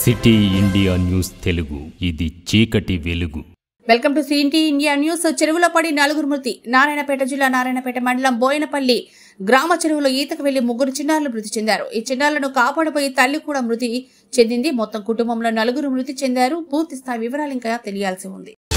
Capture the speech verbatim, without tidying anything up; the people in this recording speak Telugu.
సిటీ ఇండియా న్యూస్ తెలుగు, ఇది చీకటి వెలుగు. Welcome to city India news. చెరువులో పడి నలుగురు మృతి. నారాయణపేట జిల్లా నారాయణపేట మండలం బోయనపల్లి గ్రామ చెరువులో ఈతకు వెళ్లి ముగ్గురు చిన్నారులు మృతి చెందారు. ఈ చిన్నారులను కాపాడబోయి తల్లి కూడా మృతి చెందింది. మొత్తం కుటుంబంలో నలుగురు మృతి చెందారు. పూర్తి స్థాయి వివరాలు ఇంకా తెలియాల్సి ఉంది.